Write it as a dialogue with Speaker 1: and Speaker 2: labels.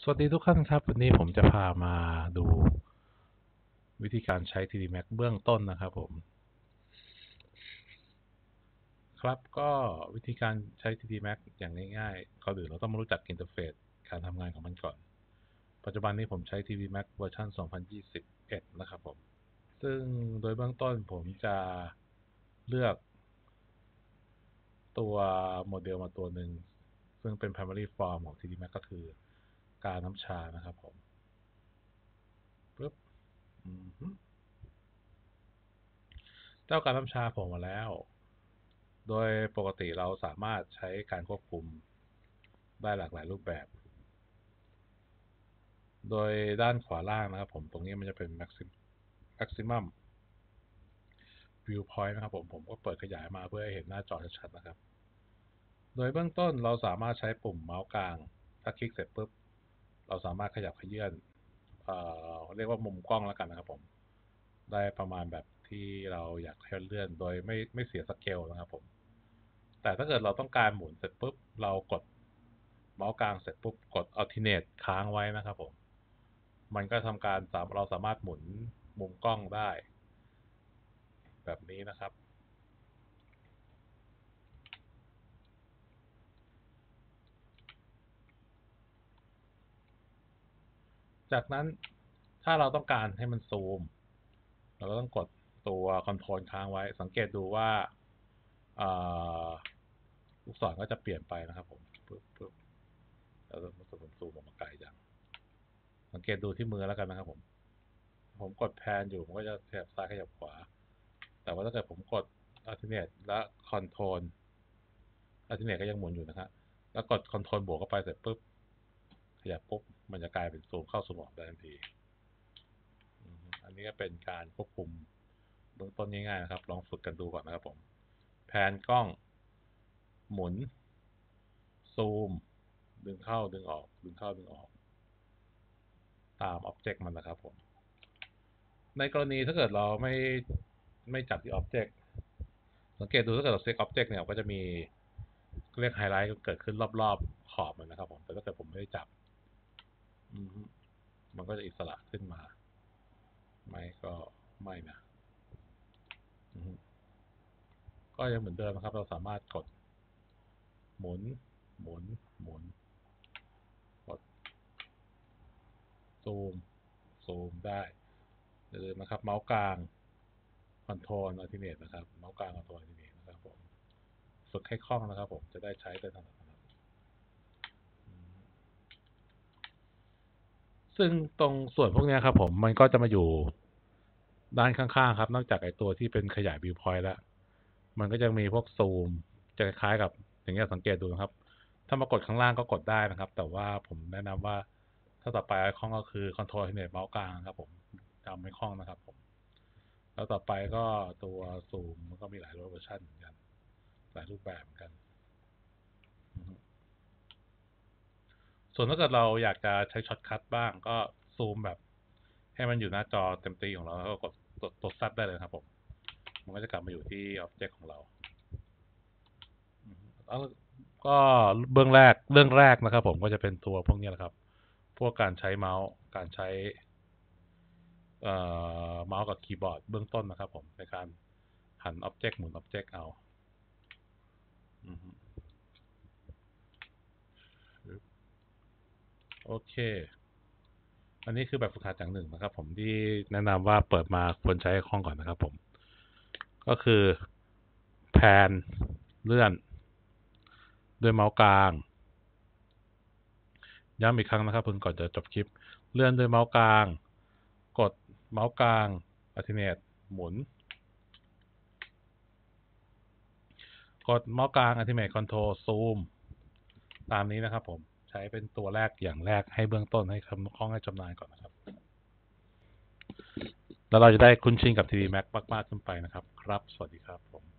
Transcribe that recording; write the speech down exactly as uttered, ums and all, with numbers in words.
Speaker 1: วัสดีทุกท่านครับวันนี้ผมจะพามาดูวิธีการใช้ ที ดี Max เบื้องต้นนะครับผมครับก็วิธีการใช้ ที ดี Max อย่างง่ายๆก่อนอื่นเราต้องมารู้จักอินเทอร์เฟซการทำงานของมันก่อนปัจจุบันนี้ผมใช้ ที ดี Max เวอร์ชันสองพันยี่สิบเอ็ดนะครับผมซึ่งโดยเบื้องต้นผมจะเลือกตัวโมเดลมาตัวหนึ่งซึ่งเป็น primary form ของ ที ดี Max ก็คือกาน้ำชานะครับผมปึ๊บเจ้าการน้ำชาผมมาแล้วโดยปกติเราสามารถใช้การควบคุมได้หลากหลายรูปแบบ โดยด้านขวาล่างนะครับผมตรงนี้มันจะเป็น maximum viewpoint นะครับผมผมก็เปิดขยายมาเพื่อให้เห็นหน้าจอชัดๆนะครับโดยเบื้องต้นเราสามารถใช้ปุ่มเมาส์กลางถ้าคลิกเสร็จปุ๊บเราสามารถขยับเขยื่อนเอ่อเรียกว่ามุมกล้องแล้วกันนะครับผมได้ประมาณแบบที่เราอยากให้เลื่อนโดยไม่ไม่เสียสเกลนะครับผมแต่ถ้าเกิดเราต้องการหมุนเสร็จปุ๊บเรากดเมาส์กลางเสร็จปุ๊บกด alternate ค้างไว้นะครับผมมันก็ทำการเราสามารถหมุนมุมกล้องได้แบบนี้นะครับจากนั้นถ้าเราต้องการให้มันซูมเราก็ต้องกดตัวคอนโทรลค้างไว้สังเกตดูว่าลูกศรก็จะเปลี่ยนไปนะครับผมปึ๊บปึ๊บแล้วมันจะซูมออกมาไกลจังสังเกตดูที่มือแล้วกันนะครับผมผมกดแพนอยู่ผมก็จะขยับซ้ายขยับขวาแต่ว่าถ้าเกิดผมกด alternate และคอนโทรล alternate ก็ยังหมุนอยู่นะครับแล้วกดคอนโทรลบวกเข้าไปเสร็จปุ๊บขยับปุ๊บมันจะกลายเป็นซูมเข้าซูมออกได้ทันทีอันนี้ก็เป็นการควบคุมเบื้องต้นง่ายๆนะครับลองฝึกกันดูก่อนนะครับผมแพนกล้องหมุนซูมดึงเข้าดึงออกดึงเข้าดึงออกตามอ็อบเจกต์มันนะครับผมในกรณีถ้าเกิดเราไม่ไม่จับที่อ็อบเจกต์สังเกตดูถ้าเกิดเราเซ็กอ็อบเจกต์เนี่ยก็จะมีเรียกไฮไลท์เกิดขึ้นรอบๆขอบมันนะครับผมแต่ถ้าเกิดผมไม่ได้จับมันก็จะอิสระขึ้นมาไม่ก็ไม่นะก็ยังเหมือนเดิมนะครับเราสามารถกดหมุนหมุนหมุนกดซูมซูมได้อย่าลืมนะครับเมาส์กลางคอนโทรลอัลติเมทนะครับเมาส์กลางคอนโทรลอัลติเมทนะครับผมฝึกให้คล่องนะครับผมจะได้ใช้ได้ถนัดซึ่งตรงส่วนพวกนี้ครับผมมันก็จะมาอยู่ด้านข้างๆครับนอกจากไอตัวที่เป็นขยายวิวพอยต์แล้วมันก็จะมีพวกซูมจะคล้ายกับอย่างเงี้ยสังเกตดูนะครับถ้ามากดข้างล่างก็กดได้นะครับแต่ว่าผมแนะนำว่าถ้าต่อไปไอคอนก็คือคอนโทรลที่เน็ตเมาส์กลางครับผมจำไม่คล่องนะครับผมแล้วต่อไปก็ตัวซูมมันก็มีหลายเวอร์ชันเหมือนกันหลายรูปแบบเหมือนกันส่วนถ้าเกิดเราอยากจะใช้ช็อตคัทบ้างก็ซูมแบบให้มันอยู่หน้าจอเต็มตีของเราแล้วก็กดตัวซับได้เลยครับผมมันก็จะกลับมาอยู่ที่อ็อบเจกต์ของเราก็เบื้องแรกเรื่องแรกนะครับผมก็จะเป็นตัวพวกนี้แหละครับพวกการใช้เมาส์การใช้เมาส์กับคีย์บอร์ดเบื้องต้นนะครับผมในการหันอ็อบเจกต์หมุนอ็อบเจกต์เอาโอเคอันนี้คือแบบฝึกหัดอย่างหนึ่งนะครับผมที่แนะนำว่าเปิดมาควรใช้คล่องก่อนนะครับผมก็คือแพนเลื่อนด้วยเมาส์กลางย้ำอีกครั้งนะครับเพิ่งก่อนจะจบคลิปเลื่อนด้วยเมาส์กลางกดเมาส์กลาง alternate หมุนกดเมาส์กลาง alternate control zoom ตามนี้นะครับผมใช้เป็นตัวแรกอย่างแรกให้เบื้องต้นให้คำคล่องให้ชำนาญก่อนนะครับแล้วเราจะได้คุ้นชินกับ ที ดี Max มากๆขึ้นไปนะครับครับสวัสดีครับผม